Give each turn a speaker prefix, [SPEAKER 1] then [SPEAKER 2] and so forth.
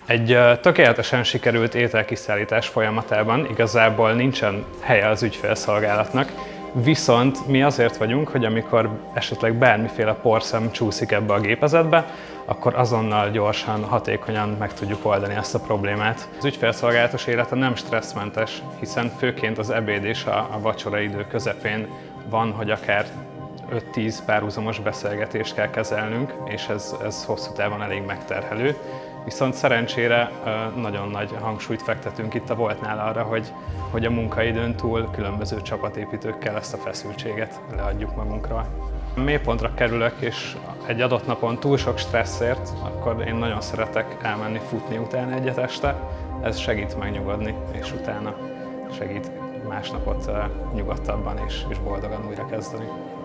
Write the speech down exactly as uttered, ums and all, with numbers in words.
[SPEAKER 1] Egy tökéletesen sikerült ételkiszállítás folyamatában igazából nincsen helye az ügyfélszolgálatnak, viszont mi azért vagyunk, hogy amikor esetleg bármiféle porszem csúszik ebbe a gépezetbe, akkor azonnal gyorsan, hatékonyan meg tudjuk oldani ezt a problémát. Az ügyfélszolgálatos élete nem stresszmentes, hiszen főként az ebéd és a, a vacsora idő közepén van, hogy akár öt-tíz párhuzamos beszélgetést kell kezelnünk, és ez, ez hosszú távon elég megterhelő. Viszont szerencsére nagyon nagy hangsúlyt fektetünk itt a Woltnál arra, hogy, hogy a munkaidőn túl különböző csapatépítőkkel ezt a feszültséget leadjuk magunkról. Ha mélypontra kerülök, és egy adott napon túl sok stresszért, akkor én nagyon szeretek elmenni futni utána egyet este. Ez segít megnyugodni, és utána segít másnapot nyugodtabban és, és boldogan újra kezdeni.